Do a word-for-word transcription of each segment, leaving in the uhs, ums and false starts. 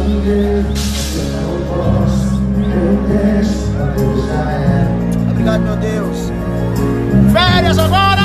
Obrigado, meu Deus. Férias agora!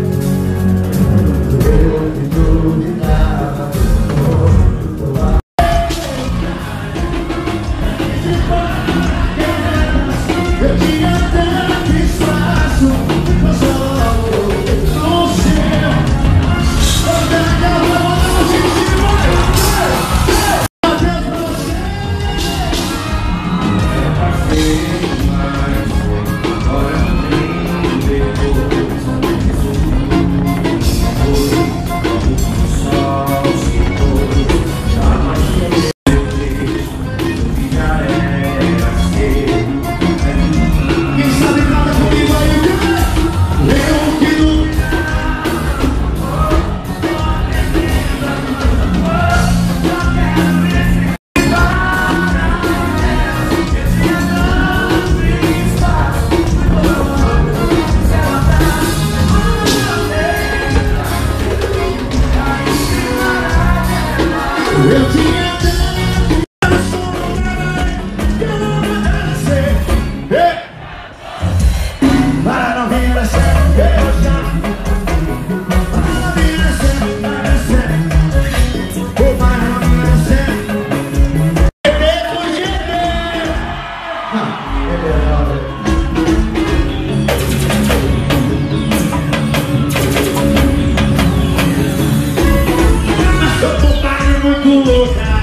Eu tinha para não vir a ser eu já para não vir a ser, para ser ou para não vir a ser depois de ter é verdade. Mas eu tô muito louca.